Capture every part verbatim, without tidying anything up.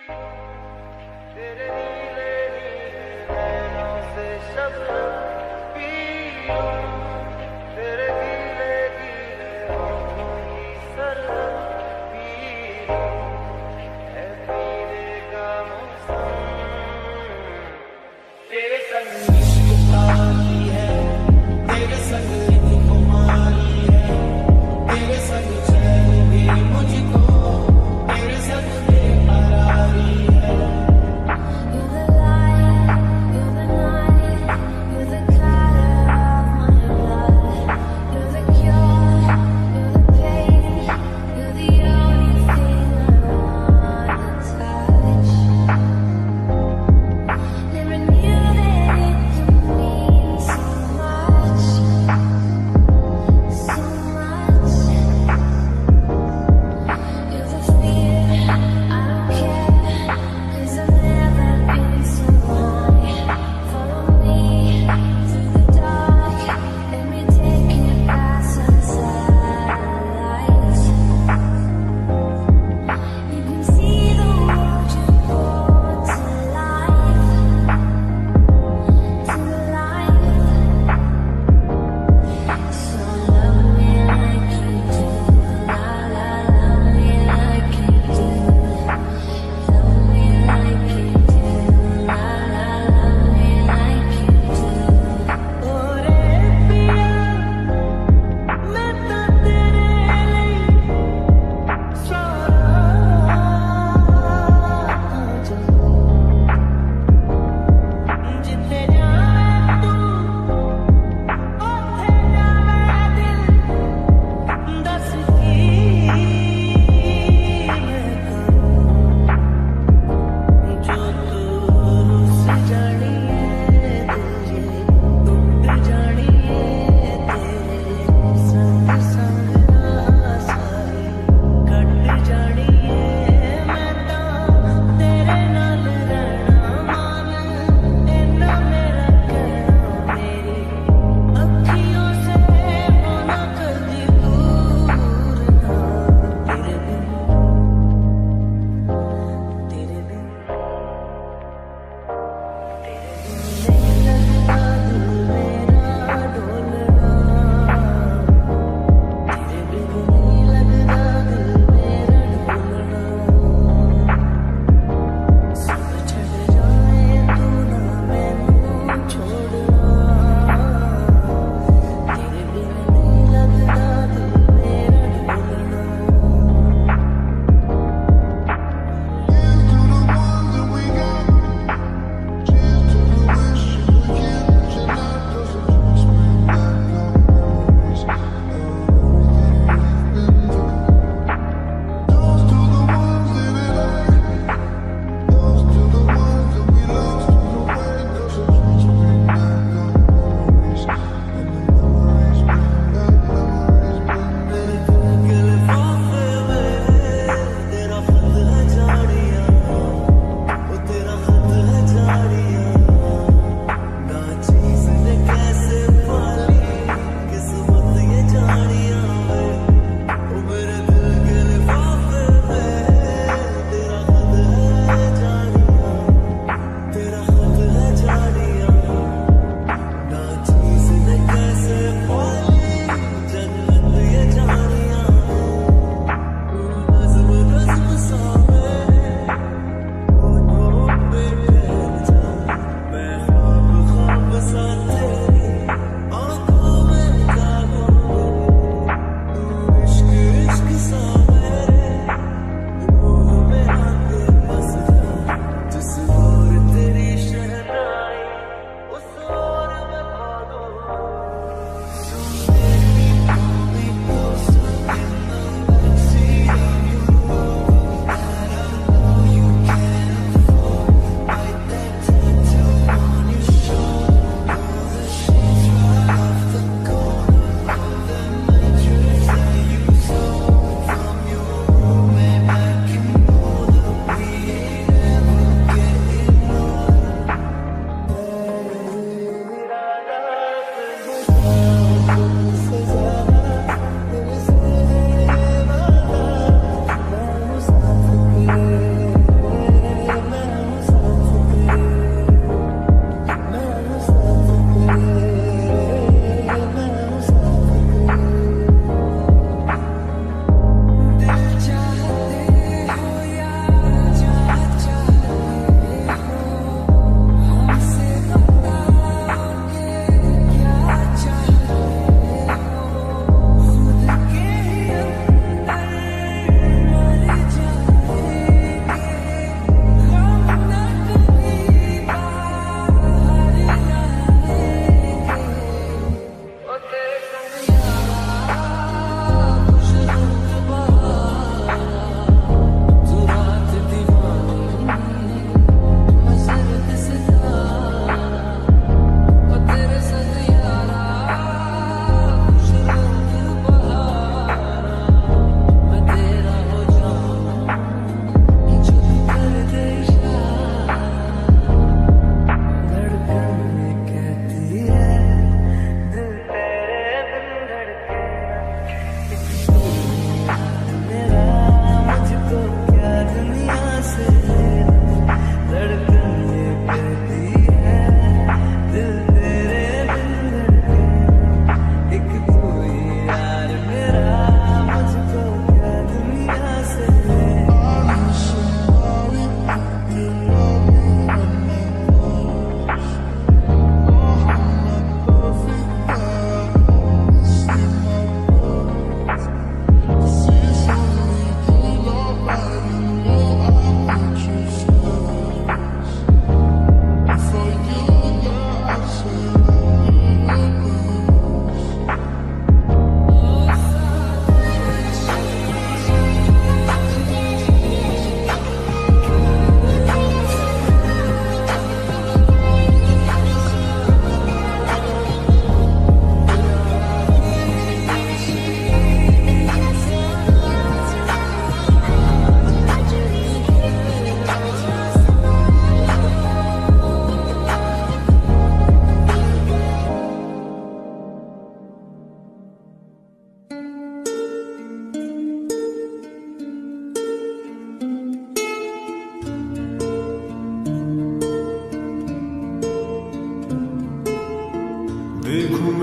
तेरे नीले नीले नैनों से शबनम पी लूं, तेरे गीले गीले होठों की सरहद पी लूं, है पीने का मौसम। तेरे संग इश्क आती है, तेरे संग नींद कुमारी है, तेरे संग चैन भी मुझको, तेरे संग बेकरारी है। You're the light, you're the night, you're the color of my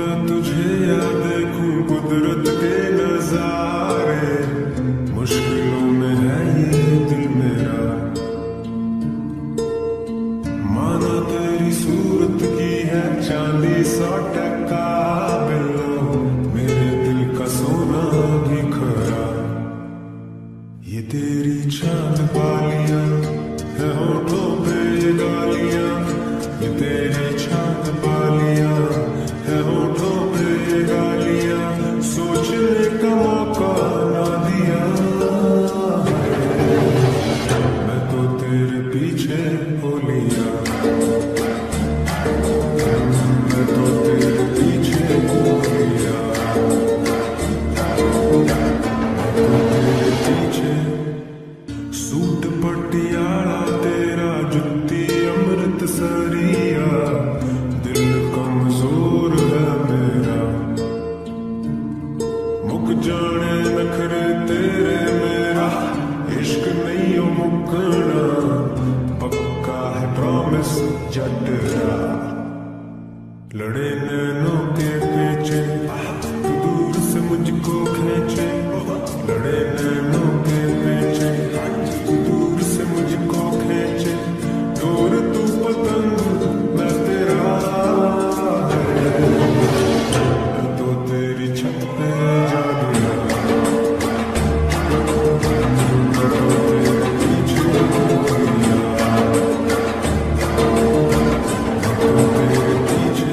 मैं तुझे या देखूं कुदरत के नजारे, मुश्किलों में है ये दिल मेरा। माना तेरी सूरत की है चांदी सौ टका बिल्लो, मेरे दिल का सोना भी खरा। ये तेरी चांद बालियां है होठों पे ये गालियां, ये तेरी चांद बालियां है होठों पे ये गालियां, सोचने का मौका ना दिया। मैं तो तेरे पीछे हो लिया, मैं तो तेरे पीछे हो लिया, तेरे पीछे। सूट पटियाला तेरा जुत्ती अमृत सरिया, दिल कमजोर है मेरा। मुक जाने नखरे तेरे मेरा, इश्क नहीं हो मुकना, पक्का है प्रॉमिस जटरा। लड़े नैनों के पीछे तू दूर से मुझको खींचे, लड़े नैनों के पीछे तू दूर से मुझको खींचे। दूर तू पतंग मैं तेरा, मैं तो तेरी छत पे जा गया, मैं तो तेरे पीछे हो गया, मैं तो तेरे पीछे।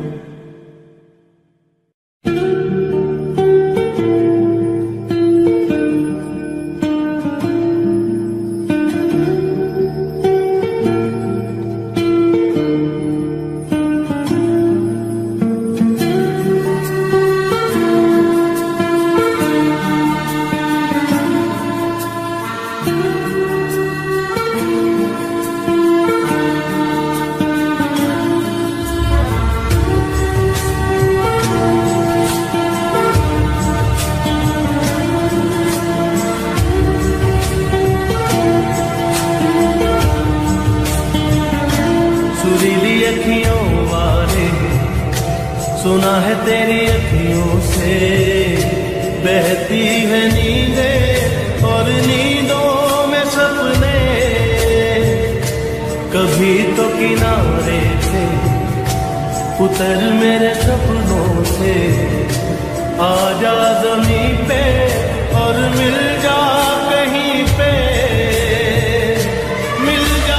सुना है तेरी अखियों से बहती है नींदें और नींदों में सपने, कभी तो किनारे से उतर मेरे सपनों से, आजा ज़मीं पे और मिल जा कहीं पे, मिल जा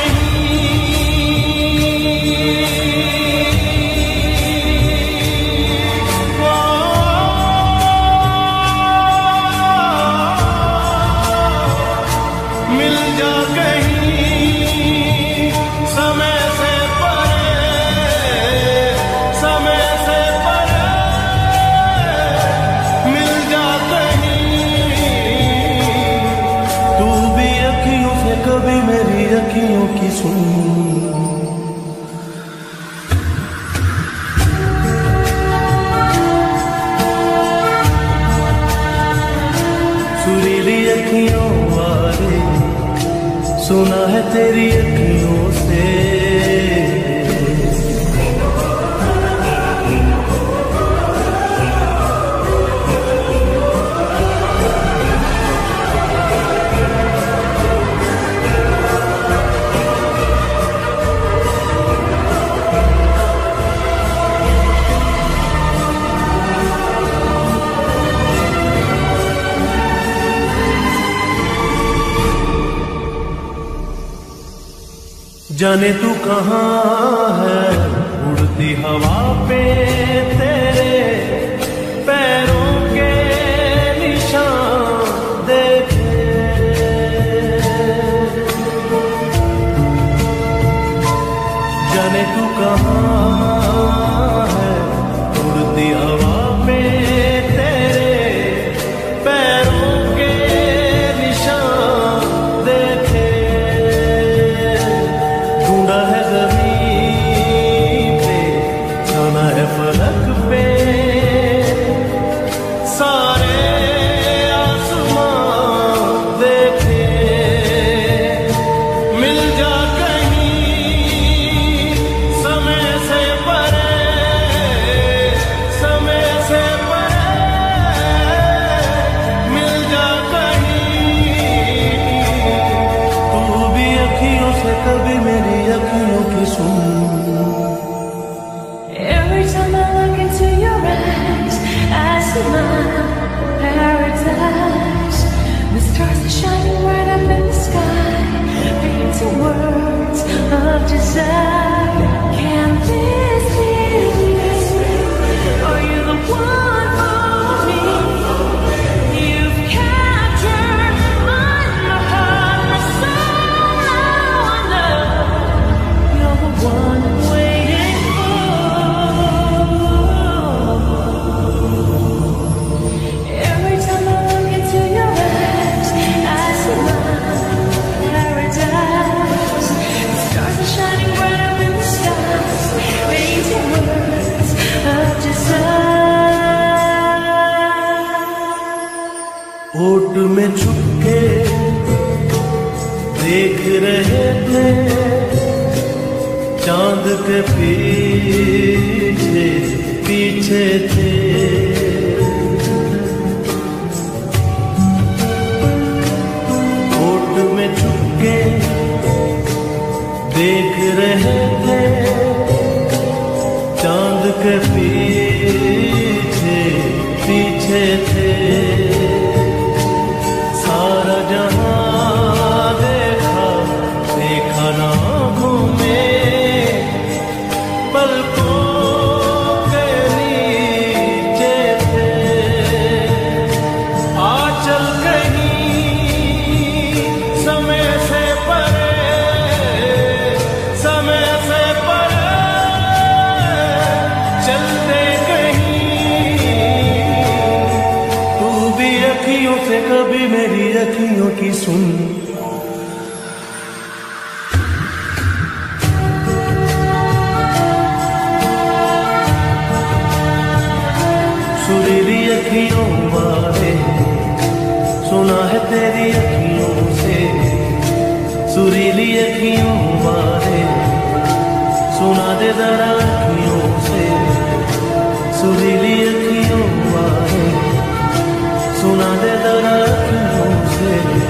कभी मेरी अखियों की सुन। सुरीली अखियों वाले सुना है तेरी अखियों से, जाने तू कहाँ है उड़ती हवा पे तेरे पैरों के निशान देखे, जाने तू कहाँ है उड़ती हवा पे तेरे पैरों के निशान देखे। है ज़मीन पे जाना है Stars are shining right up in the sky, painting words of desire. Can this be real? Are you the one for me? You've captured my heart, my soul. Now I know you're the one I'm waiting for. Every time I look into your eyes, I see my paradise. The stars are shining bright up in the sky, painting words of desire. होठ में छुपके देख रहे थे, चांद के पीछे पीछे थे। होठ में छुपके देख रहे थे, चांद के पीछे पीछे थे। सारा जहां देखा देखा ना घूमे, पलकों के नीचे थे। आंचल कहीं समय से परे, समय से परे चलते कहीं। तू भी अखियों से कभी मेरी अखियों की सुन। सुरीली अखियों वाले सुना है तेरी अखियों से, सुरीली अखियों वाले सुना दे जरा अखियों से। सुरीली अखियों वाले सुना दे जरा अखियों से।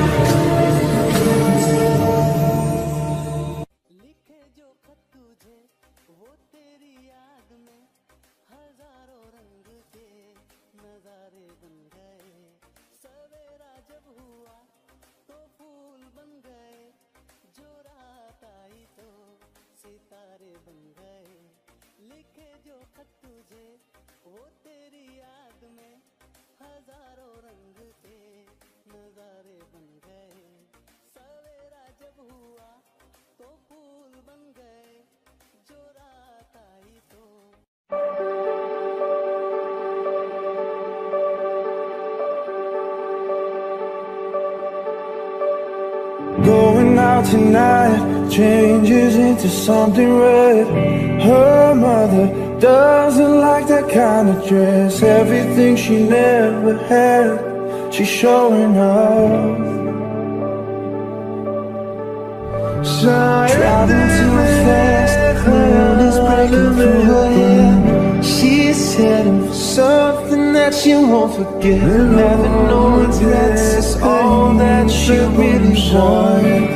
लिखे जो खत तुझे वो तेरी याद में, हजारों रंग के नजारे बन गए। सवेरा जब हुआ तो फूल बन गए, जो रात आई तो सितारे बन गए। लिखे जो खत तुझे वो तेरी याद में, हजारों रंग के नजारे बन गए। सवेरा जब हुआ तो फूल बन गए, जो रात आई तो। Going out tonight changes into something red. Her mother doesn't like that kind of dress. Everything she never had, she's showing off. Driving too fast, the moon is breaking through her hair. She's heading for something that she won't forget. Never no regrets, it's all that she really wants.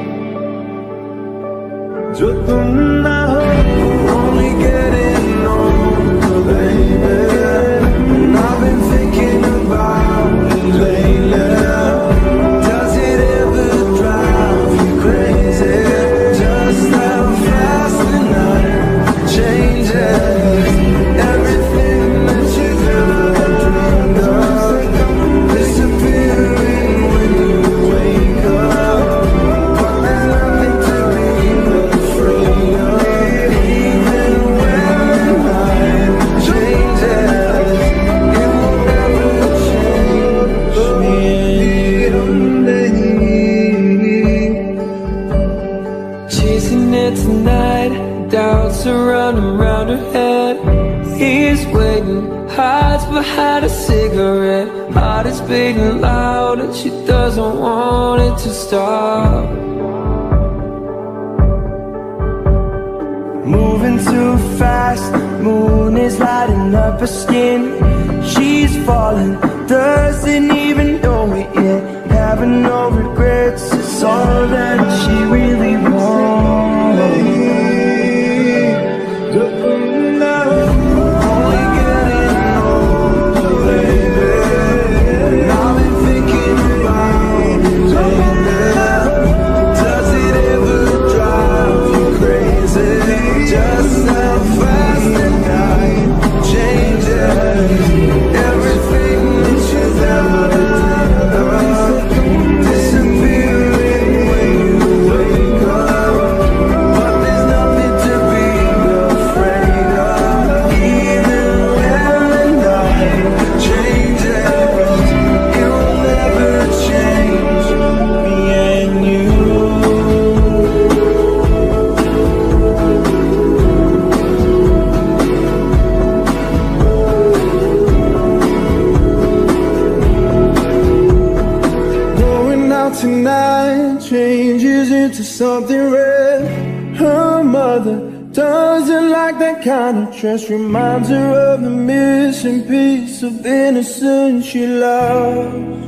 जो तुम ना हो, only getting older, baby. And I've been thinking about it lately. Does it ever drive you crazy? Just how fast the night changes. Everything that you've ever dreamed of disappearing when you wake up. But there's nothing to be afraid of. Even when the night changes, it will never change me. Chasing it tonight, doubts are running round her head. He's waiting, hides behind a cigarette. Heart is beating loud and she doesn't want it to stop. Moving too fast, moon is lighting up her skin. She's falling, doesn't even know it yet. Having no regrets, it's all that she really wants. Only getting older, baby. And I've been thinking about blood changes into something red. Her mother doesn't like that kind of dress. Reminds her of the missing piece of innocence she loves.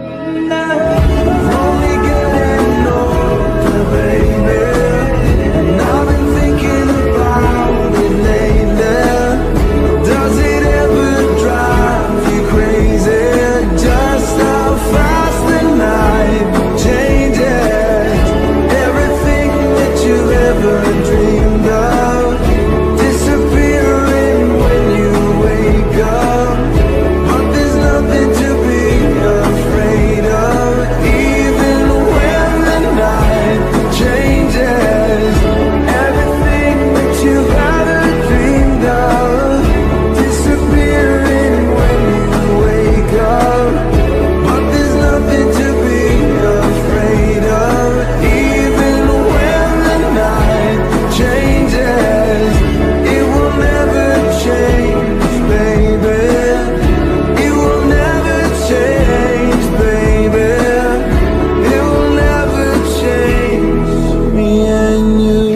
Only getting older, baby, and I've been thinking about it lately. Does it ever drive you crazy? Just how fast the night changes. Everything that you ever dreamed of disappearing when you wake up. But there's nothing to be afraid of, even when the night changes. Everything that you ever dreamed of disappearing when you wake up. But there's nothing to be afraid of, even when the night changes. It will never change, baby. It will never change, baby. It will never change me and you.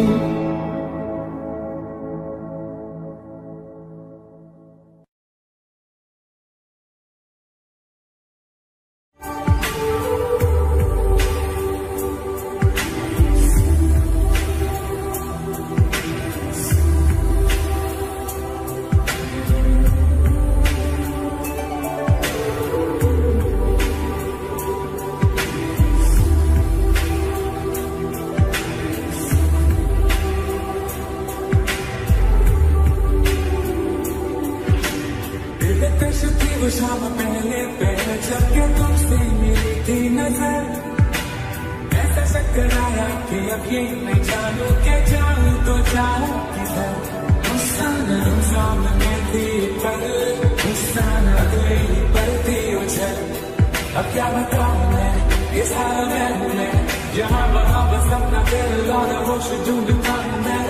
वो शाम पहले पहले जब के तुमसे मिली थी नजर, ऐसा चक्कर आया कि अब ये मैं जानू के जाऊं तो जाऊं किधर। गुस्सा न सामने थी पर गुस्सा न अगले पर थी उछल। अब क्या बताऊं मैं इस हाल में हूँ मैं, यहाँ वहाँ बस अपना दिल और होश ढूंढता हूँ मैं।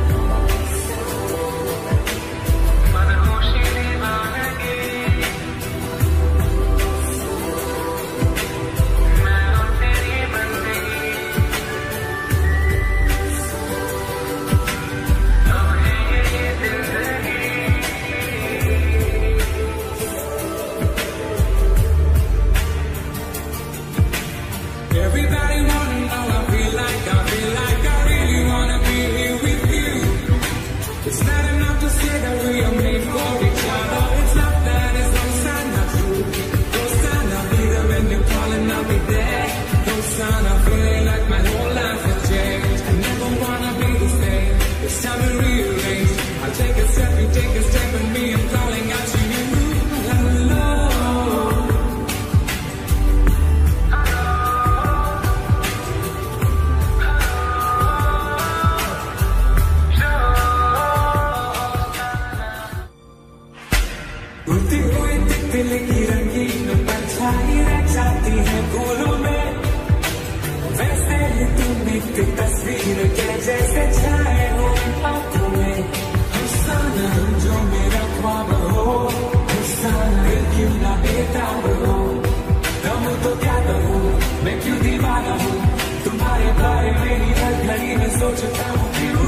Everybody wanna know I feel like, I feel like I really wanna be here with you. It's not enough to say that we are made for each other. It's not that, it's no sign not true. No sign I'll be there when you're calling, I'll be there. No sign I'm feeling like my whole life has changed. I never wanna be the same. It's time to rearrange. I'll take a step, you take a step, and me I'm calling out to you. Hello. उड़ती हुई तितली की रंगीन परछाई रह जाती है फूलों में, वैसे ही तुम एक तस्वीर के जैसे छाए हो आंखों में। गुस्सा न जो मेरा ख्वाब हो, गुस्सा न क्यों ना बेताब हो। दम तो क्या करूं मैं, क्यों दीवाना हूँ तुम्हारे बारे में ही हर घड़ी में सोचता हूँ क्यों।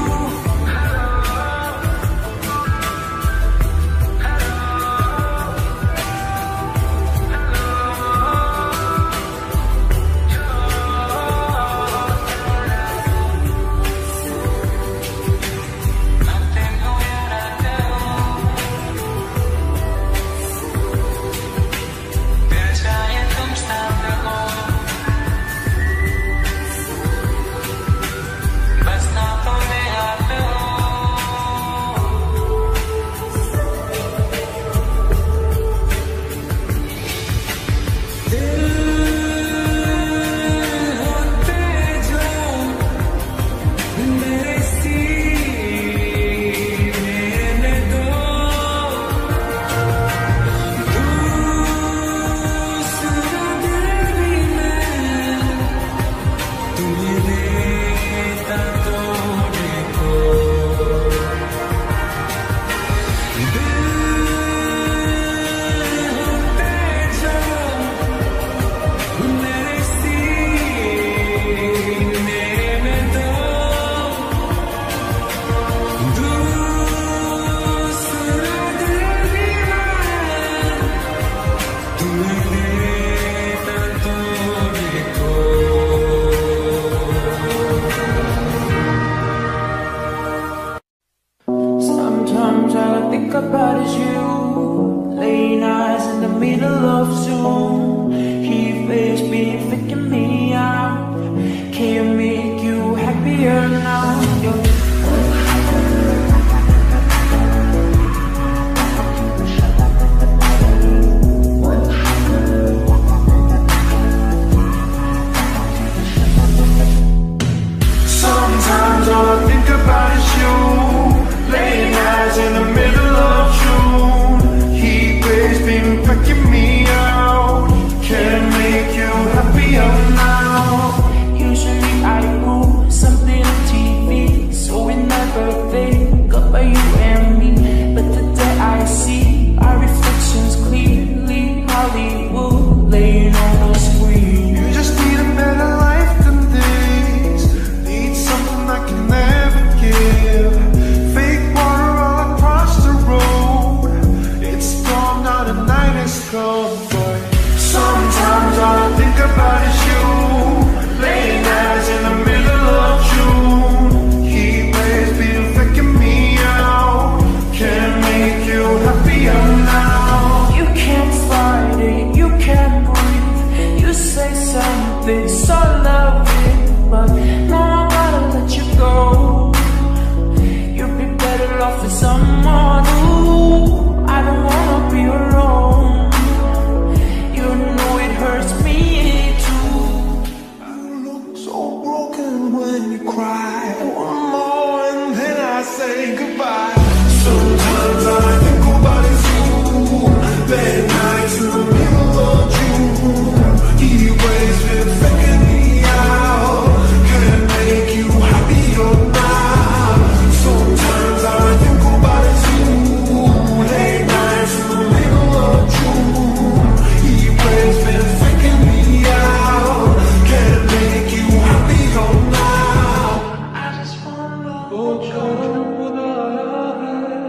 broken when you cry. One more and then I say goodbye. Sometimes I think about it too. Late nights in the middle of June. He waves been faking me out. Can't make you happier now. Sometimes I think about it too. Late nights in the middle of June. He waves been faking me out. Can't make you happier now. I just wanna go choro budaya hai.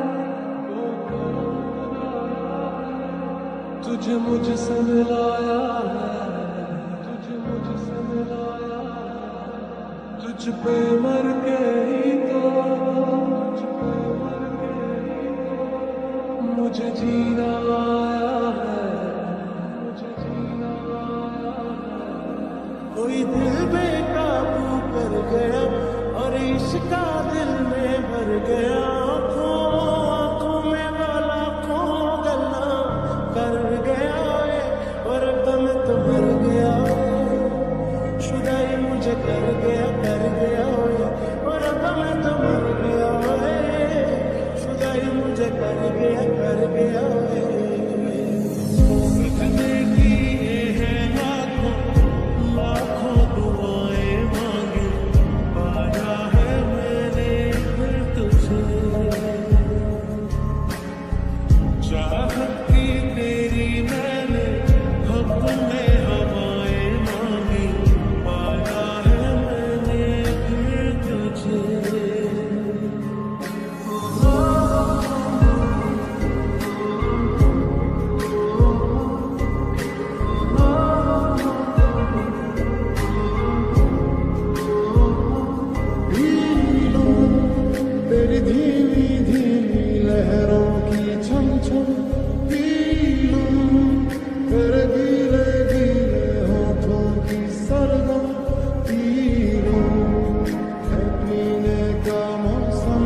तुझे मुझसे मिलाया है, तुझे मुझसे मिलाया है, तुझ पे मर के ही तो, तुझ पे मर के ही तो मुझे जीना आया है, मुझे जीना आया है। कोई दिल बेकाबू कर गया और इश्का दिल में भर गया। आँखों आँखों में वाला खो गला कर गया और दम तो मर गया। शुदाई मुझे कर गया कर गया और दम तो मर गया। शुदाई मुझे कर गया कर गया। सपने किए हैं लाखों लाखों दुआएं मांगी, पाया है मैंने फिर तुझे। चाहत की तेरी मैंने हम में हवाएं मांगी, पाया है मैंने फिर तुझे। तेरी धीमी धीमी लहरों की छम छम पी लूं, तेरे गीले गीले होठों की सरगम पी लूं। है पीने का मौसम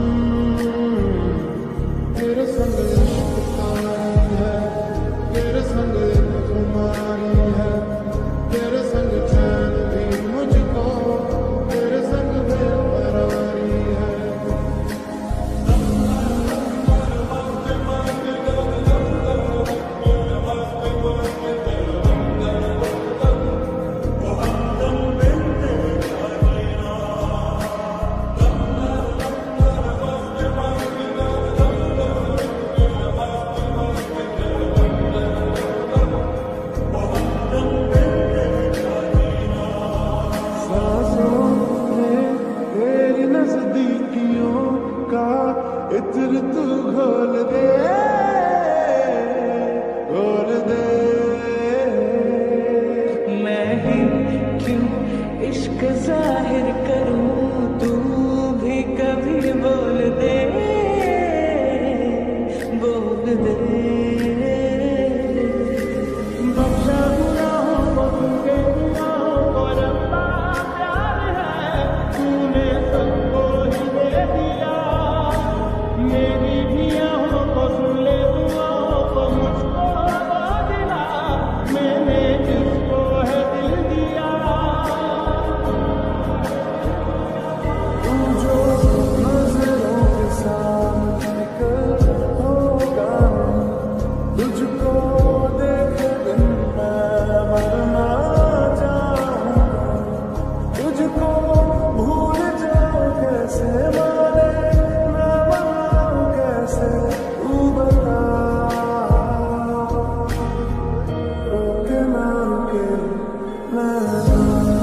तेरे संग इश्क तारी है, तेरे संग एक खुमारी है, तेरे संग चैन भी मुझको, तेरे संग बेकरारी है। सांसों में तेरी नजदीकियों का इत्र तू घोल दे घोल दे। मैं ही क्यों इश्क जाहिर करूं, तू भी कभी बोल दे बोल दे। बख्शा गुनाहों को तुझे गुनाहों को रब्बा प्यार है, तूने सबको ही दे दिया। मेरी भी आहों को सुन ले दुआओं को मुझको दो दिला, मैंने जिसको है दिल दिया। तू जो नजरों के सामने कल होगा, तुझको देख दिन मैं मरना चाहूँगा। तुझको भूल जाऊँ कैसे माने मैं मनाऊँ कैसे, तू बता। रोके ना रुके मैं ना,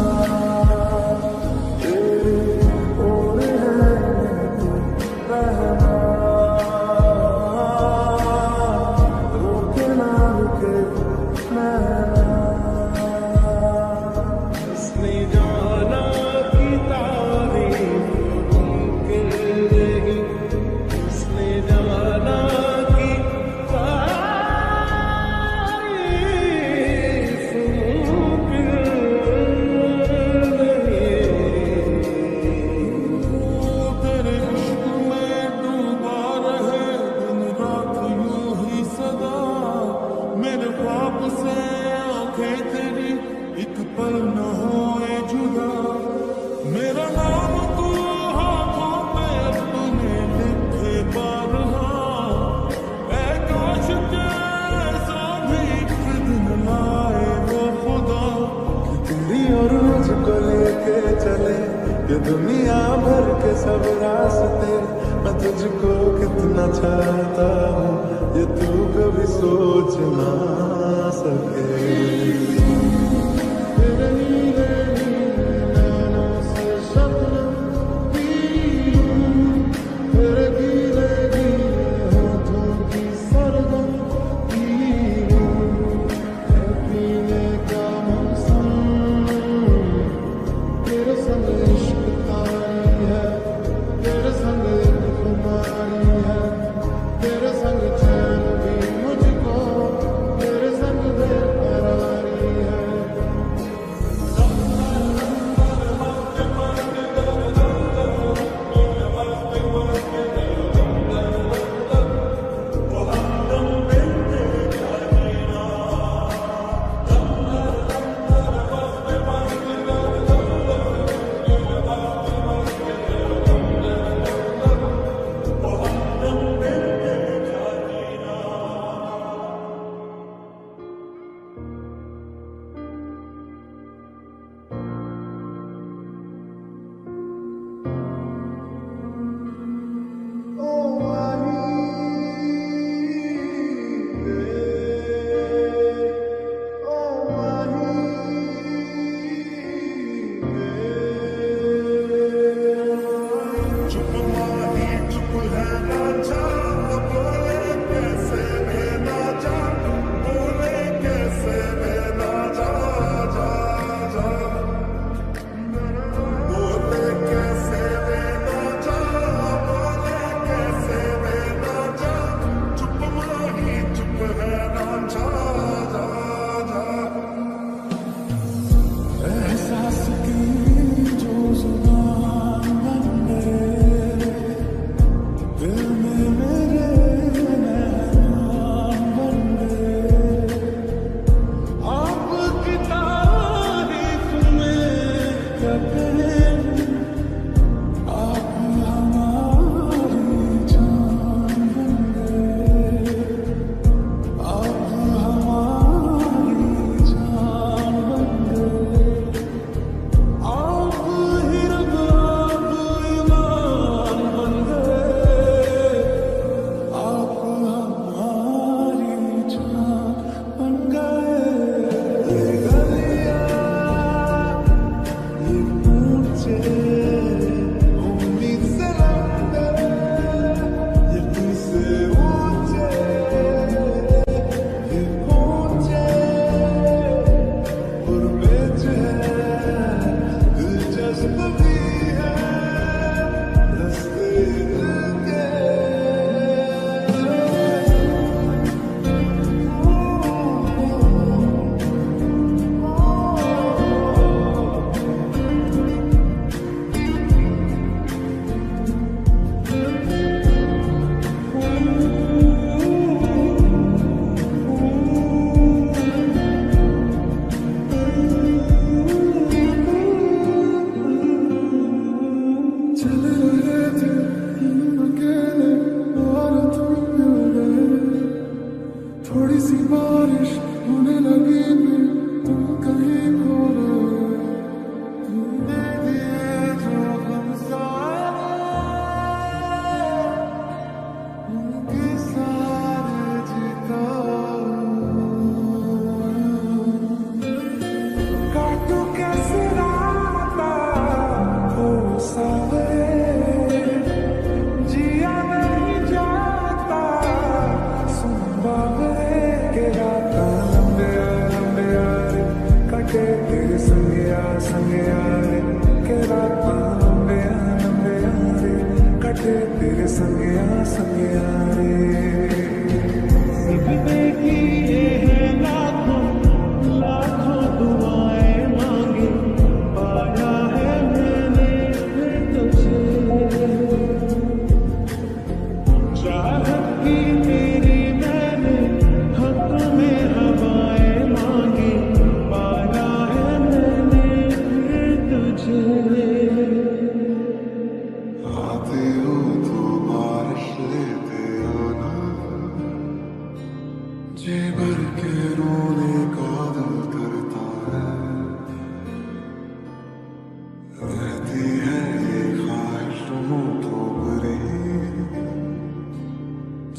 तेरी ओर है तू रहना। रोके ना रुके मैं ना। इसने जाना की तारीफ चले ये दुनिया भर के सब रास्ते, मैं तुझको कितना चाहता हूँ ये तू कभी सोच ना सके।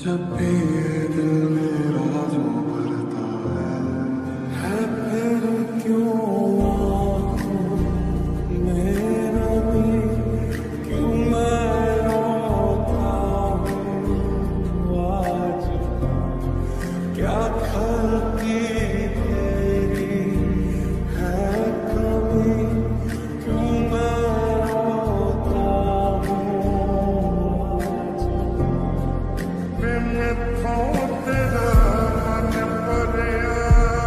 जब भी ये दिल मेरा जो भरता है, है फिर क्यों आँखों में नमी, क्यों मैं रोता हूँ आज, क्या खलती तेरी है कमी, क्यों मैं रोता हूँ आज। मैं थोड़ा तेरा मन भरिया,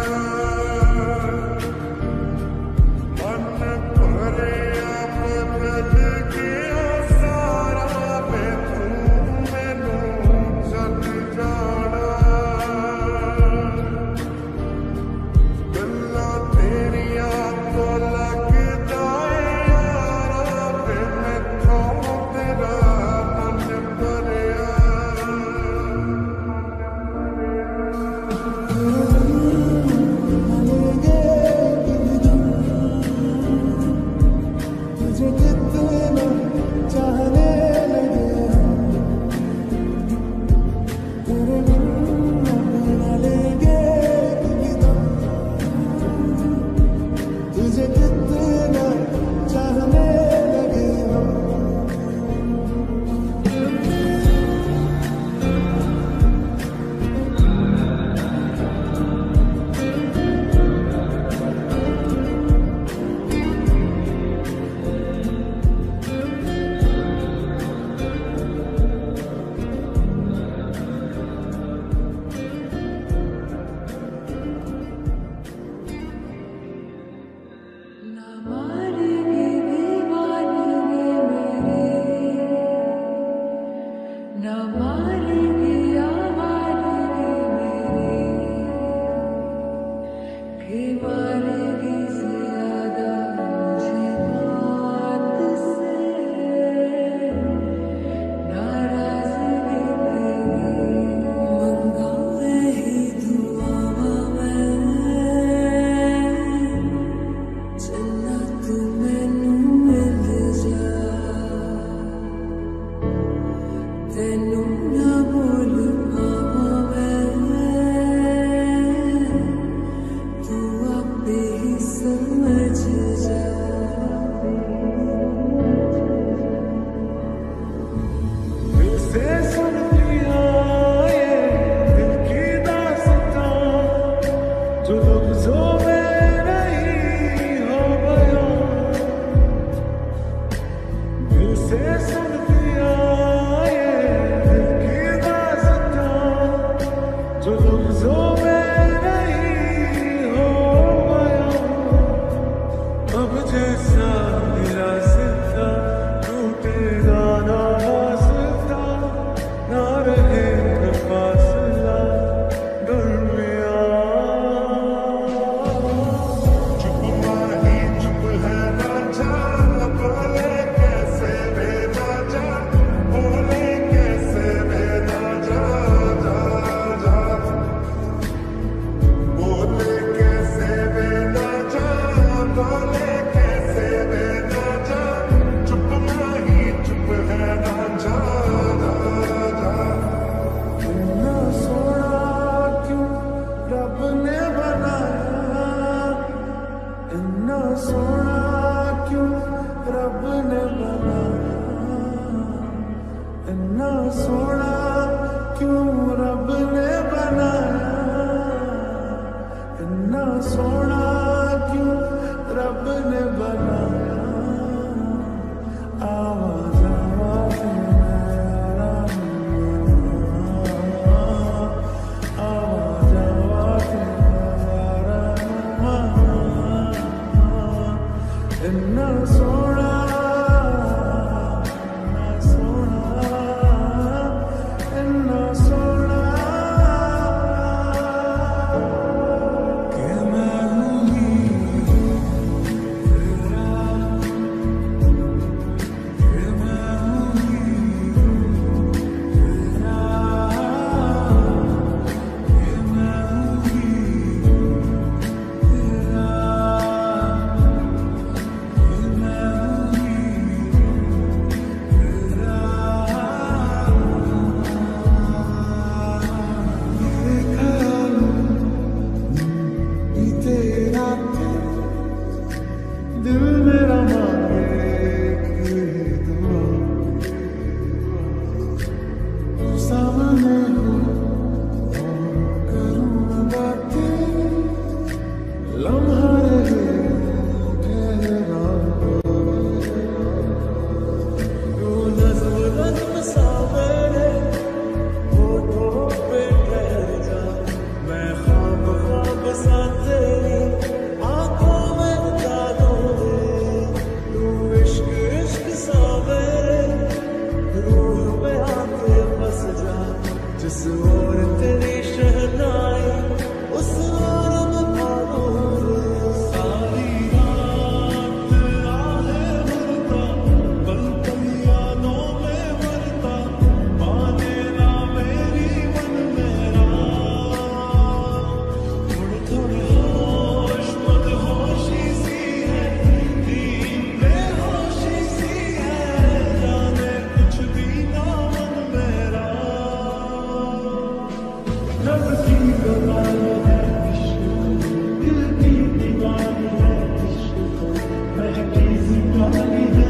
मन भरिया बदल गया सारा, मैं तू मैनू चल जाना, गल्लां तेरिया तो लगदा यारा, मैं थोड़ा तेरा मन भरिया। तुझे कितना चाहने लगे तेरे बिना लेंगे कितना, तुझे कितना चाहने लगे हम। ना मारेगी दीवानगी मेरी, ना मारेगी आवारगी मेरी, कि मारेगी ज्यादा मुझे बात से, नाराजगी तेरी मंगावे ही दुआ मैं, चन्ना तू मैनू मिल जा, तेनू ना बोल पावां मैं, तू आपे ही समझ जा। दिल से सुन लिया ये दिल की दास्तां, जो लफ्ज़ों में नहीं हो बयां, दिल से सुन लिया ये दिल की दास्तां, जो लफ्ज़ों में नहीं हो बयां। अब जैसा मेरा सिद्धा टूटेगा ना वास्ता, ना रहेगा फासला दरमियां। चुप माही चुप है ना जान, बोले कैसे बेना जा, बोले कैसे बेना जा, जा जा, बोले कैसे बेना जा, बोले कैसे बेना जा, चुप माही चुप है ना जा, जा जा। इतना सोना क्यों रब ने बनाया, इतना सोना क्यों रब ने बनाया, इतना सोना क्यों रब ने बनाया, इतना सोना क्यों रब ने बनाया। आवाज़ आवाज़ में आराम, आवाज़ आवाज़ में आराम, इतना सोना, इतना सोना, इतना सोना, कि मैं हूँ ही तेरा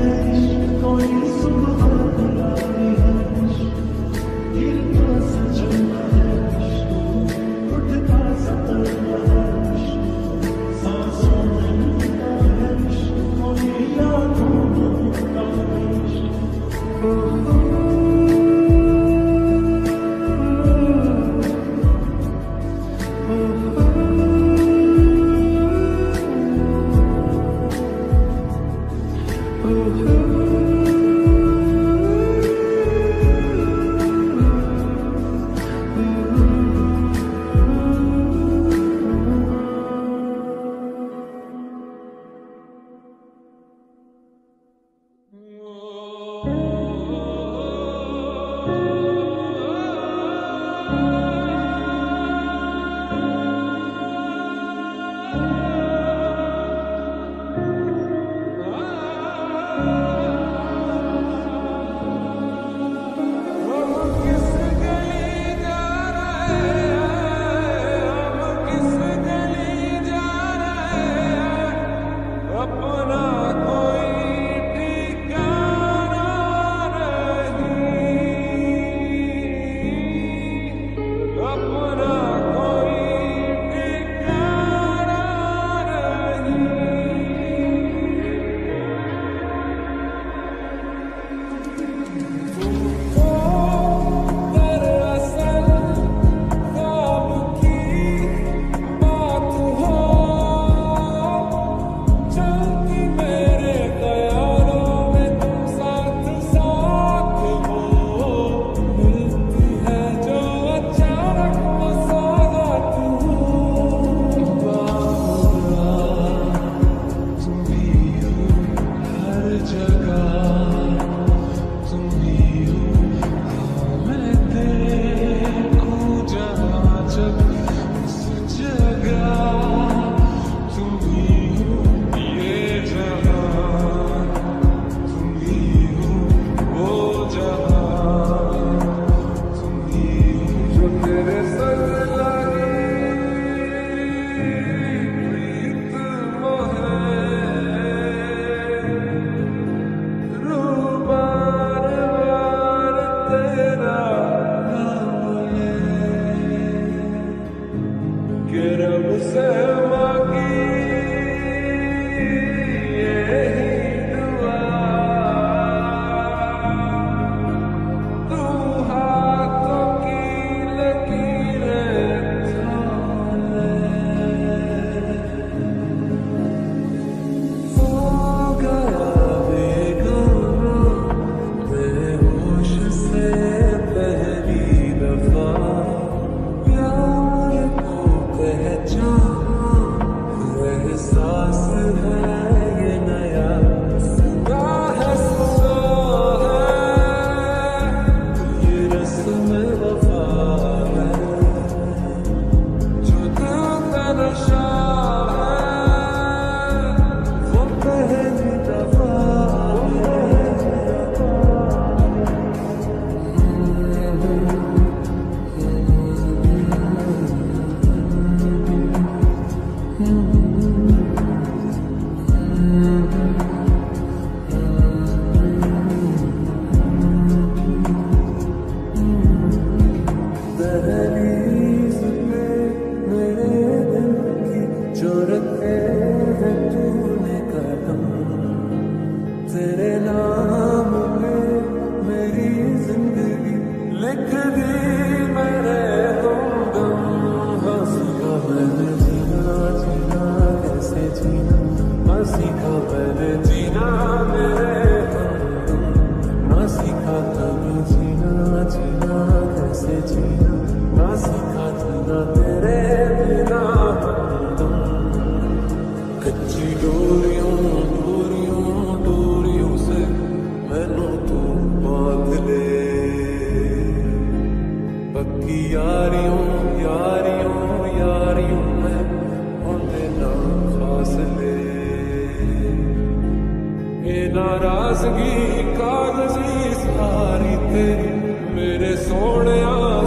नाराजगी कागजी सारी तेरी मेरे सोने